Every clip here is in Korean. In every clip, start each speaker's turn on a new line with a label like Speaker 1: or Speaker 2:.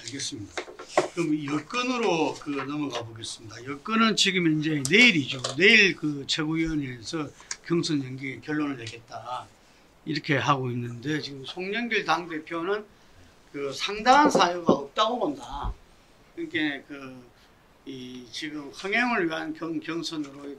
Speaker 1: 알겠습니다. 그럼 여건으로 넘어가 보겠습니다. 여건은 지금 이제 내일이죠. 내일 최고위원회에서 경선 연기 결론을 내겠다 이렇게 하고 있는데 지금 송영길 당대표는 상당한 사유가 없다고 본다. 그러니까 지금 흥행을 위한 경선으로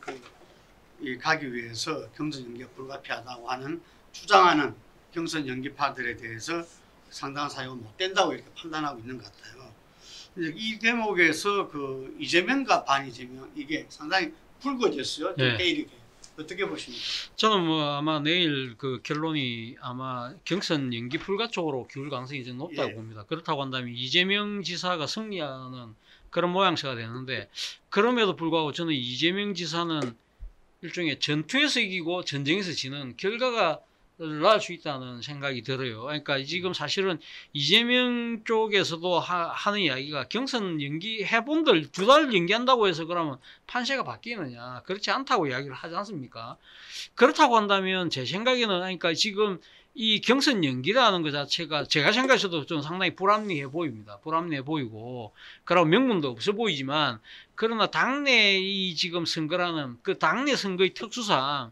Speaker 1: 가기 위해서 경선 연기가 불가피하다고 하는 주장하는 경선 연기파들에 대해서 상당한 사유가 못 된다고 이렇게 판단하고 있는 것 같아요. 이 대목에서 이재명과 반이재명 이게 상당히 불거졌어요.
Speaker 2: 네.
Speaker 1: 때리게. 어떻게 보십니까?
Speaker 2: 저는 아마 내일 결론이 아마 경선 연기 불가 쪽으로 기울 가능성이 좀 높다고 봅니다. 그렇다고 한다면 이재명 지사가 승리하는 그런 모양새가 되는데, 그럼에도 불구하고 저는 이재명 지사는 일종의 전투에서 이기고 전쟁에서 지는 결과가 날 수 있다는 생각이 들어요. 그러니까 지금 사실은 이재명 쪽에서도 하는 이야기가 경선 연기 해본들 2달 연기한다고 해서 그러면 판세가 바뀌느냐, 그렇지 않다고 이야기를 하지 않습니까? 그렇다고 한다면 제 생각에는, 그러니까 지금 이 경선 연기라는 것 자체가 제가 생각해서도 좀 상당히 불합리해 보입니다. 불합리해 보이고, 그러고 명분도 없어 보이지만, 그러나 당내 이 지금 선거라는 당내 선거의 특수상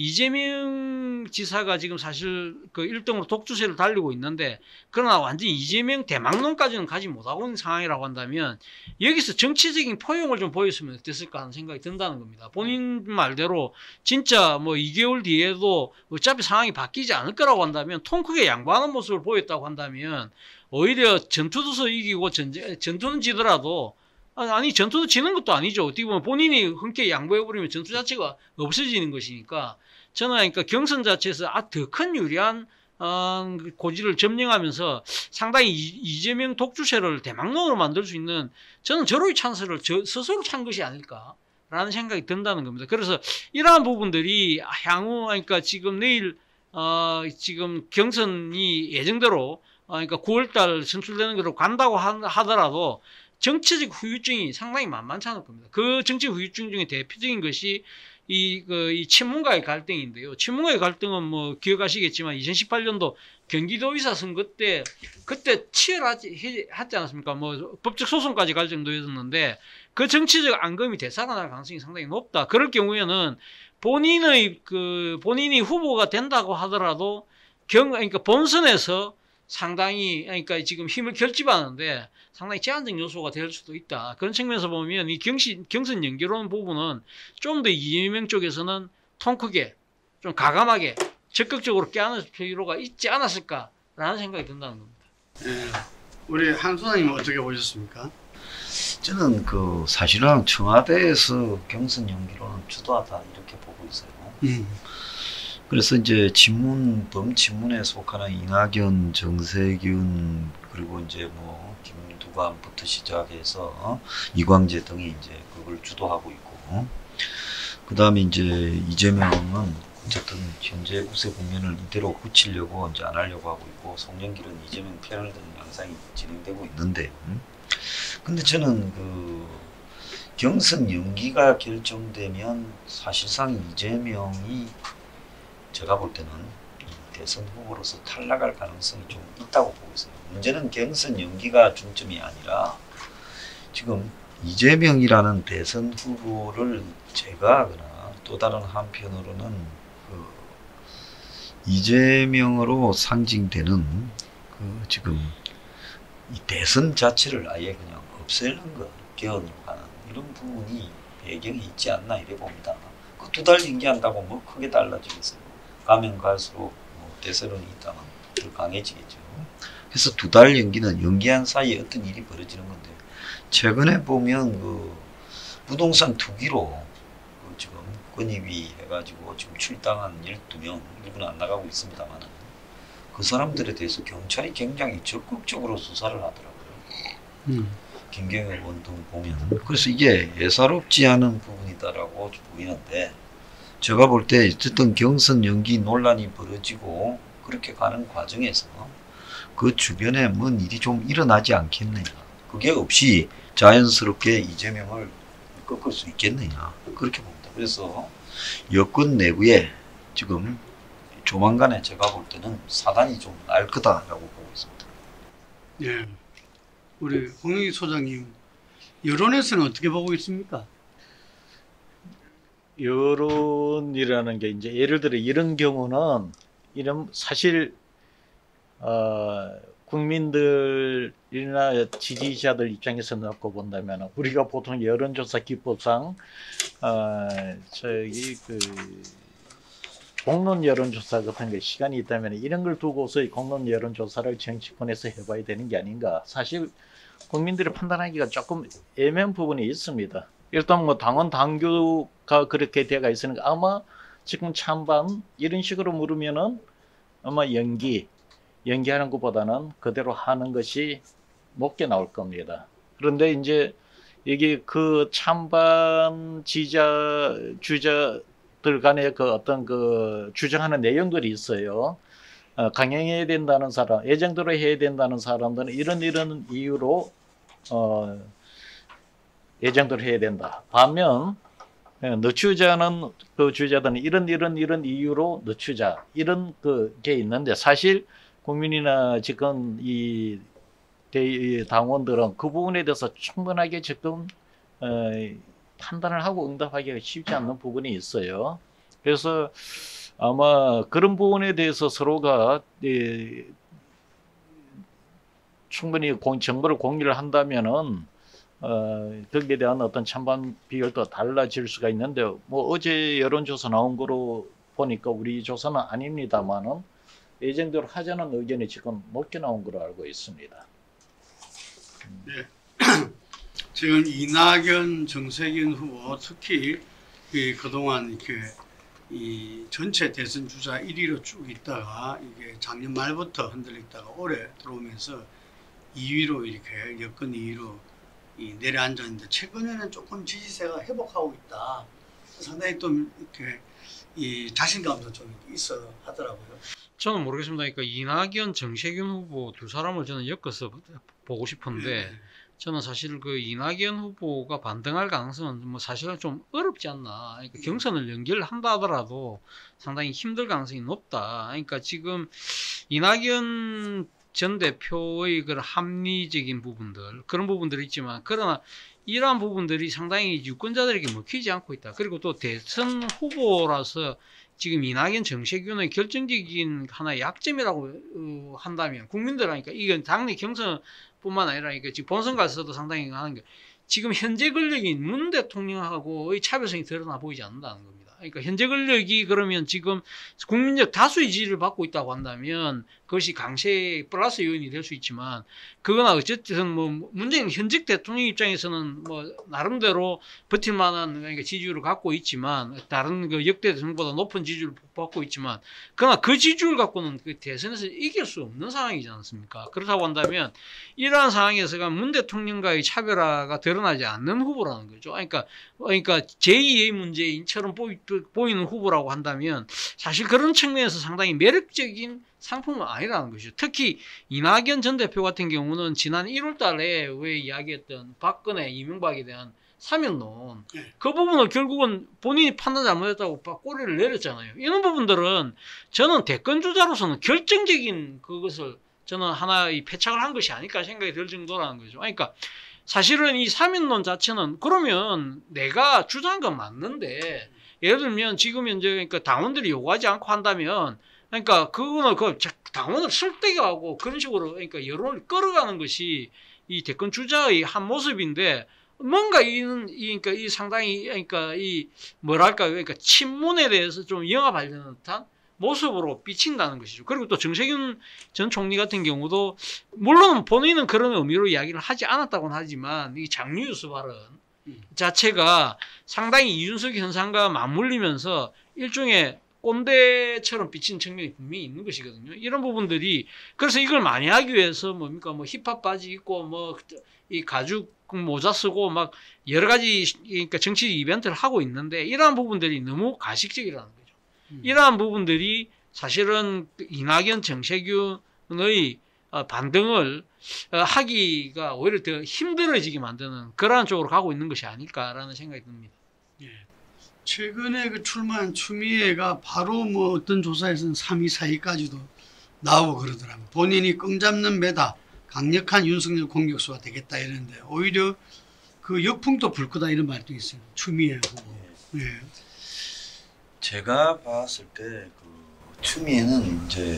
Speaker 2: 이재명 지사가 지금 사실 1등으로 독주세를 달리고 있는데, 그러나 완전히 이재명 대망론까지는 가지 못하고 있는 상황이라고 한다면 여기서 정치적인 포용을 좀 보였으면 어땠을까 하는 생각이 든다는 겁니다. 본인 말대로 진짜 2개월 뒤에도 어차피 상황이 바뀌지 않을 거라고 한다면 통 크게 양보하는 모습을 보였다고 한다면 오히려 전투도서 이기고 전투는 지더라도, 아니 전투도 지는 것도 아니죠. 어떻게 보면 본인이 흔쾌히 양보해버리면 전투 자체가 없어지는 것이니까, 저는 그러니까 경선 자체에서 더 큰 유리한 고지를 점령하면서 상당히 이재명 독주세를 대망론으로 만들 수 있는, 저는 저로의 찬스를 스스로 찬 것이 아닐까라는 생각이 든다는 겁니다. 그래서 이러한 부분들이 향후, 그러니까 지금 내일 지금 경선이 예정대로 그러니까 9월달 선출되는 것으로 간다고 하더라도 정치적 후유증이 상당히 만만치 않을 겁니다. 그 정치 후유증 중에 대표적인 것이 이 친문과의 갈등인데요. 친문과의 갈등은 기억하시겠지만 2018년도 경기도의사 선거 때 그때 치열하지 않았습니까? 법적 소송까지 갈 정도였는데 그 정치적 앙금이 되살아날 가능성이 상당히 높다. 그럴 경우에는 본인이 후보가 된다고 하더라도 그러니까 본선에서 상당히, 그러니까 지금 힘을 결집하는데 상당히 제한적 요소가 될 수도 있다. 그런 측면에서 보면 이 경선 연기론 부분은 좀 더 이재명 쪽에서는 통 크게 좀 가감하게 적극적으로 껴안을 필요가 있지 않았을까라는 생각이 든다는 겁니다.
Speaker 1: 네. 우리 한 소장님은 어떻게 보셨습니까?
Speaker 3: 저는 사실은 청와대에서 경선 연기론은 주도하다 이렇게 보고 있어요. 그래서 이제 범친문에 속하는 이낙연, 정세균, 그리고 이제 김두관부터 시작해서 이광재 등이 이제 그걸 주도하고 있고, 그 다음에 이제 이재명은 어쨌든 현재 우세 국면을 이대로 굳히려고 이제 안 하려고 하고 있고, 송영길은 이재명 편을 드는 양상이 진행되고 있는데, 근데 저는 경선 연기가 결정되면 사실상 이재명이 제가 볼 때는 대선 후보로서 탈락할 가능성이 좀 있다고 보고 있어요. 문제는 경선 연기가 중점이 아니라 지금 이재명이라는 대선 후보를 제거하거나, 또 다른 한편으로는 이재명으로 상징되는 지금 이 대선 자체를 아예 그냥 없애는 것, 개헌하는 이런 부분이 배경이 있지 않나 이래 봅니다. 2달 연기한다고 크게 달라지겠어요. 가면 갈수록 대세론이 있다면 더 강해지겠죠. 그래서 2달 연기는 연기한 사이에 어떤 일이 벌어지는 건데, 최근에 보면 부동산 투기로 지금 건의위 해가지고 지금 출당한 12명, 일부는 안 나가고 있습니다만, 그 사람들에 대해서 경찰이 굉장히 적극적으로 수사를 하더라고요. 김경일 의원 등 보면. 그래서 이게 예사롭지 않은 부분이다라고 보이는데, 제가 볼 때 어쨌든 경선 연기 논란이 벌어지고 그렇게 가는 과정에서 그 주변에 뭔 일이 좀 일어나지 않겠느냐, 그게 없이 자연스럽게 이재명을 꺾을 수 있겠느냐, 그렇게 봅니다. 그래서 여권 내부에 지금 조만간에 제가 볼 때는 사단이 좀 날 거다라고 보고 있습니다.
Speaker 1: 예. 우리 홍영기 소장님 여론에서는 어떻게 보고 있습니까?
Speaker 4: 여론이라는 게 이제 예를 들어 이런 경우는 이런 사실 국민들이나 지지자들 입장에서 놓고 본다면 우리가 보통 여론조사 기법상 저기 그 공론 여론조사 같은 게 시간이 있다면 이런 걸 두고서 이 공론 여론조사를 정치권에서 해봐야 되는 게 아닌가. 사실 국민들이 판단하기가 조금 애매한 부분이 있습니다. 일단 뭐 당원 당규가 그렇게 되어 있으니까 아마 지금 찬반 이런 식으로 물으면은 아마 연기하는 것보다는 그대로 하는 것이 높게 나올 겁니다. 그런데 이제 이게 그 찬반 주자들 간의 그 어떤 그 주장하는 내용들이 있어요. 강행해야 된다는 사람, 예정대로 해야 된다는 사람들은 이런 이유로 예정대로 해야 된다. 반면 늦추자는 그 주자들은 이런 이유로 늦추자 이런 그게 있는데 사실 국민이나 지금 이 당원들은 그 부분에 대해서 충분하게 지금 판단을 하고 응답하기가 쉽지 않는 부분이 있어요. 그래서 아마 그런 부분에 대해서 서로가 충분히 정보를 공유를 한다면은 거기에 대한 어떤 찬반 비율도 달라질 수가 있는데 뭐 어제 여론조사 나온 거로 보니까 우리 조사는 아닙니다만은 예정대로 하자는 의견이 지금 높게 나온 걸로 알고 있습니다.
Speaker 1: 네. 지금 이낙연, 정세균 후보 특히 그동안 이렇게 이 전체 대선 주자 1위로 쭉 있다가 이게 작년 말부터 흔들리다가 올해 들어오면서 2위로 이렇게 여권 2위로 내려앉았는데 최근에는 조금 지지세가 회복하고 있다. 상당히 또 이렇게 이 자신감도 좀 있어 하더라고요.
Speaker 2: 저는 모르겠습니다. 그러니까 이낙연, 정세균 후보 두 사람을 저는 엮어서 보고 싶은데 저는 사실 그 이낙연 후보가 반등할 가능성은 뭐 사실은 좀 어렵지 않나. 그러니까 경선을 연결한다 하더라도 상당히 힘들 가능성이 높다. 그러니까 지금 이낙연 전 대표의 그런 합리적인 부분들 그런 부분들이 있지만 그러나 이러한 부분들이 상당히 유권자들에게 먹히지 않고 있다. 그리고 또 대선 후보라서 지금 이낙연, 정세균의 결정적인 하나의 약점이라고 한다면 국민들 하니까 이건 당내 경선뿐만 아니라 지금 본선 가서도 상당히 하는 게 지금 현재 권력이 문 대통령하고의 차별성이 드러나 보이지 않는다는 겁니다. 그러니까 현재 권력이 그러면 지금 국민적 다수의 지지를 받고 있다고 한다면 그것이 강세 플러스 요인이 될 수 있지만 그거나 어쨌든 뭐 문재인 현직 대통령 입장에서는 뭐 나름대로 버틸 만한 그러니까 지지율을 갖고 있지만 다른 그 역대 대통령보다 높은 지지율을 받고 있지만 그러나 그 지지율 갖고는 그 대선에서 이길 수 없는 상황이지 않습니까? 그렇다고 한다면 이러한 상황에서가 문 대통령과의 차별화가 드러나지 않는 후보라는 거죠. 그러니까 제2의 문재인처럼 보이는 후보라고 한다면 사실 그런 측면에서 상당히 매력적인 상품은 아니라는 것이죠. 특히 이낙연 전 대표 같은 경우는 지난 1월 달에 왜 이야기했던 박근혜, 이명박에 대한 사면론 그 부분을 결국은 본인이 판단 잘못했다고 꼬리를 내렸잖아요. 이런 부분들은 저는 대권주자로서는 결정적인 그것을 저는 하나의 패착을 한 것이 아닐까 생각이 들 정도라는 거죠. 그러니까 사실은 이 사면론 자체는 그러면 내가 주장한 건 맞는데 예를 들면 지금 현재 그러니까 당원들이 요구하지 않고 한다면 그러니까 그거는 그 당원을 설득하고 그런 식으로 그러니까 여론을 끌어가는 것이 이 대권 주자의 한 모습인데 뭔가 그러니까 이 상당히 그러니까 이 뭐랄까 그러니까 친문에 대해서 좀 영합하려는 듯한 모습으로 비친다는 것이죠. 그리고 또 정세균 전 총리 같은 경우도 물론 본인은 그런 의미로 이야기를 하지 않았다고는 하지만 이 장유유스 발언 자체가 상당히 이준석 현상과 맞물리면서 일종의 꼰대처럼 비친 측면이 분명히 있는 것이거든요. 이런 부분들이 그래서 이걸 많이 하기 위해서 뭡니까 뭐 힙합 바지 입고 뭐 이 가죽 모자 쓰고 막 여러 가지 그러니까 정치 이벤트를 하고 있는데 이러한 부분들이 너무 가식적이라는 거죠. 이러한 부분들이 사실은 이낙연, 정세균의 반등을 하기가 오히려 더 힘들어지게 만드는 그러한 쪽으로 가고 있는 것이 아닐까라는 생각이 듭니다.
Speaker 1: 예. 최근에 그 출마한 추미애가 바로 뭐 어떤 조사에서는 3위, 4위까지도 나오고 그러더라고요. 본인이 끈 잡는 매다 강력한 윤석열 공격수가 되겠다 이러는데 오히려 그 역풍도 불 거다 이런 말도 있어요. 추미애 후보. 예.
Speaker 3: 제가 봤을 때 그 추미애는 이제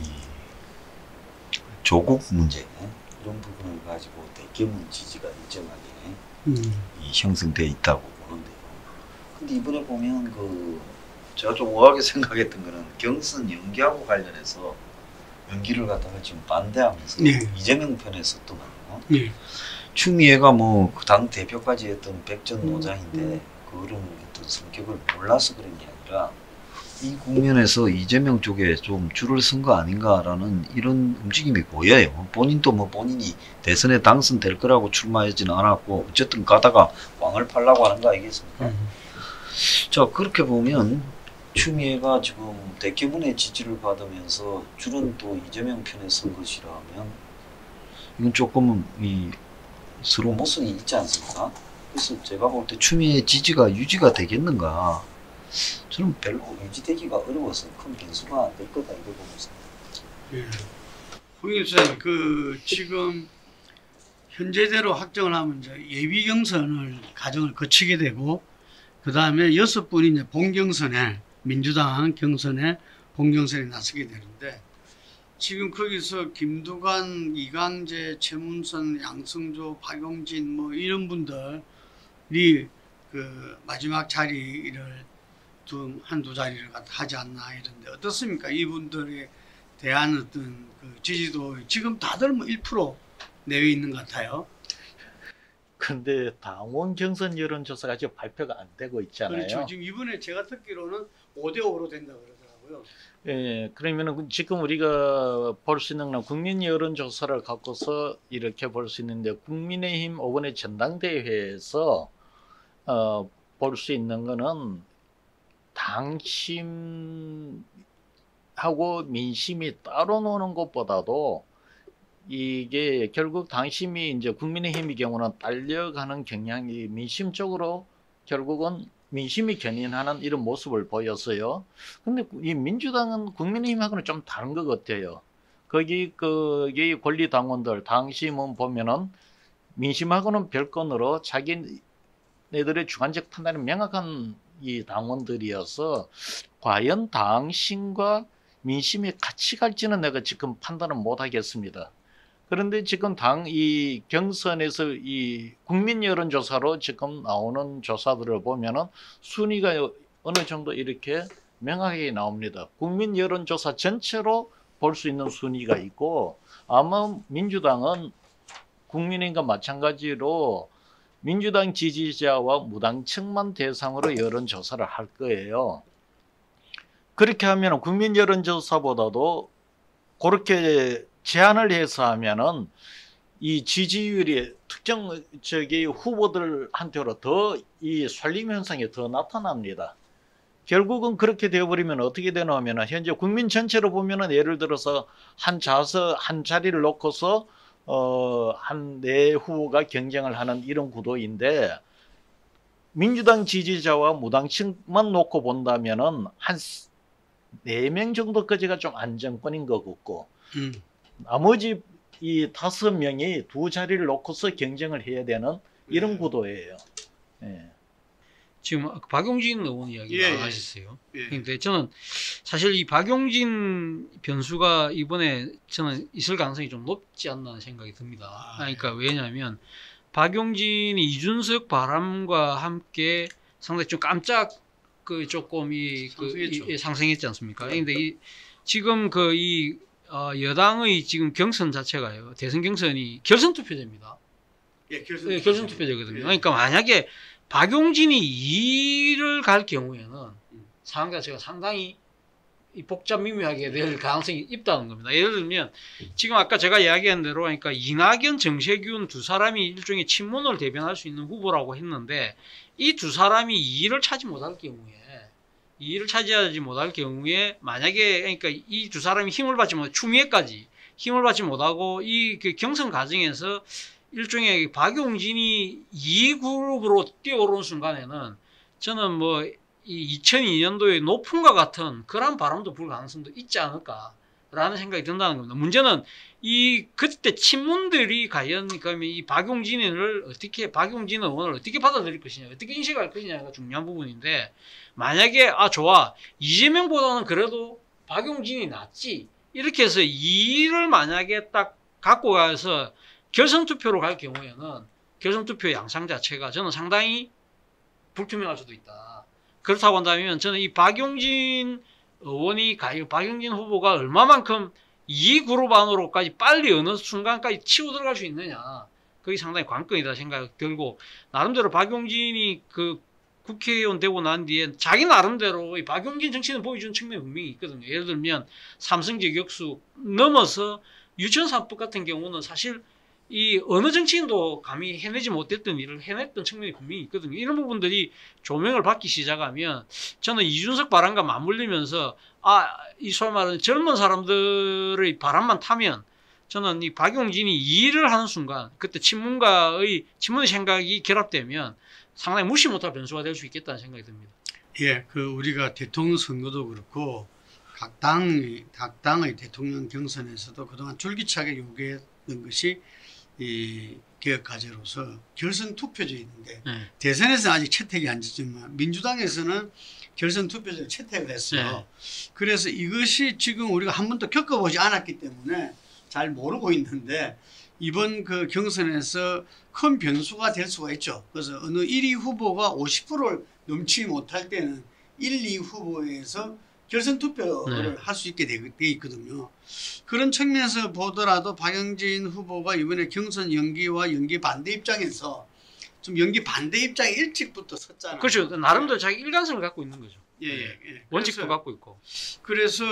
Speaker 3: 이 조국 문제 이런 부분을 가지고 대규모 지지가 일정하게 이 형성돼 있다고 보는데요. 근데 이번에 보면 그 제가 좀 오하게 생각했던 거는 경선 연기하고 관련해서 연기를 갖다가 지금 반대하면서
Speaker 1: 네.
Speaker 3: 이재명 편에 섰더만요.
Speaker 1: 예.
Speaker 3: 추미애가 뭐 당 대표까지 했던 백전노장인데 그런 어떤 성격을 몰라서 그런 게 아니라 이 국면에서 이재명 쪽에 좀 줄을 쓴 거 아닌가라는 이런 움직임이 보여요. 본인도 뭐 본인이 대선에 당선될 거라고 출마하지는 않았고 어쨌든 가다가 왕을 팔라고 하는 거 아니겠습니까? 자, 그렇게 보면 추미애가 지금 대규모의 지지를 받으면서 줄은 또 이재명 편에 선 것이라면 이건 조금 이 서로 모순이 있지 않습니까? 그래서 제가 볼 때 추미애 지지가 유지가 되겠는가? 저는 별로 유지되기가 어려워서 큰 변수가 안 될 거다 이렇게 보고 있습니다.
Speaker 1: 예. 홍익 수사님, 그 지금 현재대로 확정을 하면 이제 예비 경선을 과정을 거치게 되고 그 다음에 6분이 이제 본경선에 민주당 경선에 본경선에 나서게 되는데 지금 거기서 김두관, 이강재, 최문선, 양승조, 박용진 뭐 이런 분들이 그 마지막 자리를 한두 자리를 하지 않나 이런데 어떻습니까? 이분들에 대한 어떤 그 지지도 지금 다들 뭐 1% 내외 있는 것 같아요.
Speaker 4: 근데 당원 경선 여론조사가 지금 발표가 안 되고 있잖아요.
Speaker 1: 그렇죠. 지금 이번에 제가 듣기로는 5대5로 된다고 그러더라고요.
Speaker 4: 예, 그러면은 지금 우리가 볼 수 있는 건 국민 여론조사를 갖고서 이렇게 볼 수 있는데 국민의힘 5번의 전당대회에서 볼 수 있는 거는 당심하고 민심이 따로 노는 것보다도 이게 결국 당심이 이제 국민의힘의 경우는 딸려가는 경향이 민심 쪽으로 결국은 민심이 견인하는 이런 모습을 보였어요. 근데 이 민주당은 국민의힘하고는 좀 다른 것 같아요. 거기 권리 당원들 당심은 보면은 민심하고는 별건으로 자기네들의 주관적 판단이 명확한 이 당원들이어서 과연 당심과 민심이 같이 갈지는 내가 지금 판단은 못 하겠습니다. 그런데 지금 이 경선에서 이 국민 여론조사로 지금 나오는 조사들을 보면은 순위가 어느 정도 이렇게 명확하게 나옵니다. 국민 여론조사 전체로 볼 수 있는 순위가 있고 아마 민주당은 국민의힘과 마찬가지로 민주당 지지자와 무당층만 대상으로 여론조사를 할 거예요. 그렇게 하면 국민 여론조사보다도 그렇게 제한을 해서 하면은 이 지지율이 특정 후보들한테로 더 이 쏠림 현상이 더 나타납니다. 결국은 그렇게 되어버리면 어떻게 되나 하면은 현재 국민 전체로 보면은 예를 들어서 한 자리를 놓고서 한 네 후보가 경쟁을 하는 이런 구도인데 민주당 지지자와 무당층만 놓고 본다면은 한 4명 정도까지가 좀 안정권인 것 같고 나머지 이 5명이 두 자리를 놓고서 경쟁을 해야 되는 이런 구도예요. 예.
Speaker 2: 지금 박용진 의원 이야기
Speaker 1: 예,
Speaker 2: 나가셨어요.
Speaker 1: 예.
Speaker 2: 근데 저는 사실 이 박용진 변수가 이번에 저는 있을 가능성이 좀 높지 않나 생각이 듭니다. 그러니까 왜냐하면 박용진이 이준석 바람과 함께 상당히 좀 깜짝 조금 상승했지 않습니까? 그런데 지금 여당의 지금 경선 자체가요, 대선 경선이 결선 투표제입니다.
Speaker 1: 예,
Speaker 2: 결선 투표제거든요. 그러니까 만약에 박용진이 2를 갈 경우에는 상황 자체가 상당히 복잡 미묘하게 될 가능성이 있다는 겁니다. 예를 들면 지금 아까 제가 이야기한 대로 그러니까 이낙연, 정세균 두 사람이 일종의 친문을 대변할 수 있는 후보라고 했는데 이 두 사람이 2위를 차지 못할 경우에 만약에 그러니까 이 두 사람이 힘을 받지 못하고 추미애까지 힘을 받지 못하고 이 경선 과정에서 일종의 박용진이 2그룹으로 뛰어오르는 순간에는 저는 뭐 이 2002년도의 높음과 같은 그런 바람도 불 가능성도 있지 않을까 라는 생각이 든다는 겁니다. 문제는 이 그때 친문들이 과연 그러면 이 박용진 의원을 어떻게 받아들일 것이냐, 어떻게 인식할 것이냐가 중요한 부분인데, 만약에 좋아, 이재명보다는 그래도 박용진이 낫지, 이렇게 해서 이를 만약에 딱 갖고 가서 결선 투표로 갈 경우에는 결선 투표 양상 자체가 저는 상당히 불투명할 수도 있다. 그렇다고 한다면 저는 이 박용진 후보가 얼마만큼 이 그룹 안으로까지 빨리 어느 순간까지 치고 들어갈 수 있느냐, 그게 상당히 관건이다 생각이 들고, 나름대로 박용진이 그 국회의원 되고 난 뒤에 자기 나름대로 이 박용진 정치는 보여준 측면이 분명히 있거든요. 예를 들면 삼성 저격수 넘어서 유치원사법 같은 경우는 사실 이 어느 정치인도 감히 해내지 못했던 일을 해냈던 측면이 분명히 있거든요. 이런 부분들이 조명을 받기 시작하면 저는 이준석 바람과 맞물리면서 이 소위 말하는 젊은 사람들의 바람만 타면 저는 이 박용진이 이 일을 하는 순간 그때 친문의 생각이 결합되면 상당히 무시 못할 변수가 될 수 있겠다는 생각이 듭니다.
Speaker 1: 예, 우리가 대통령 선거도 그렇고 각 당의 대통령 경선에서도 그동안 줄기차게 요구했던 것이 이 개혁 과제로서 결선 투표제인데, 대선에서는 아직 채택이 안 됐지만 민주당에서는 결선 투표제를 채택을 했어요. 그래서 이것이 지금 우리가 한 번도 겪어보지 않았기 때문에 잘 모르고 있는데, 이번 그 경선에서 큰 변수가 될 수가 있죠. 그래서 어느 1위 후보가 50%를 넘지 못할 때는 1, 2 후보에서 결선 투표를 할 수 있게 돼 있거든요. 그런 측면에서 보더라도 박용진 후보가 이번에 경선 연기와 연기 반대 입장에서 좀 연기 반대 입장에 일찍부터 섰잖아요.
Speaker 2: 그렇죠. 나름대로 자기 일관성을 갖고 있는 거죠.
Speaker 1: 예.
Speaker 2: 원칙도 갖고 있고.
Speaker 1: 그래서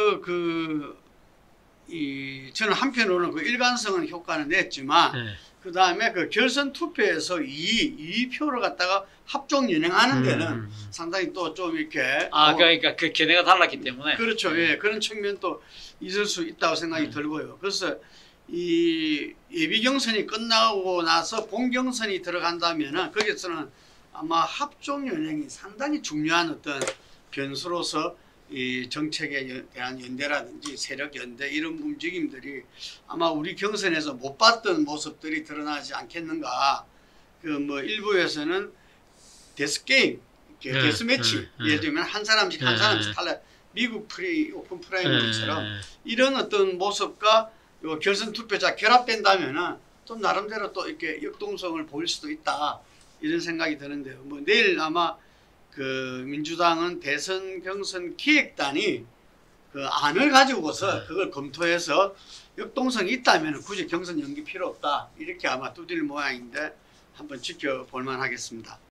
Speaker 1: 저는 한편으로는 그 일관성은 효과는 냈지만, 그 다음에 그 결선 투표에서 이 표를 갖다가 합종 연행하는 데는 상당히 또 좀 이렇게
Speaker 2: 그러니까 그 견해가 달랐기 때문에.
Speaker 1: 그렇죠. 예, 그런 측면도 있을 수 있다고 생각이 들고요. 그래서 이 예비 경선이 끝나고 나서 본 경선이 들어간다면은 거기서는 아마 합종 연행이 상당히 중요한 어떤 변수로서 이 정책에 대한 연대라든지 세력 연대 이런 움직임들이 아마 우리 경선에서 못 봤던 모습들이 드러나지 않겠는가. 일부에서는 데스게임, 데스매치, 예를 들면 한 사람씩 탈락, 미국 오픈 프라이머리처럼 이런 어떤 모습과 요 결선 투표자 결합된다면은 좀 나름대로 또 이렇게 역동성을 보일 수도 있다, 이런 생각이 드는데요. 내일 아마 민주당은 대선 경선 기획단이 그 안을 가지고서 그걸 검토해서 역동성이 있다면 굳이 경선 연기 필요 없다, 이렇게 아마 두드릴 모양인데 한번 지켜볼 만하겠습니다.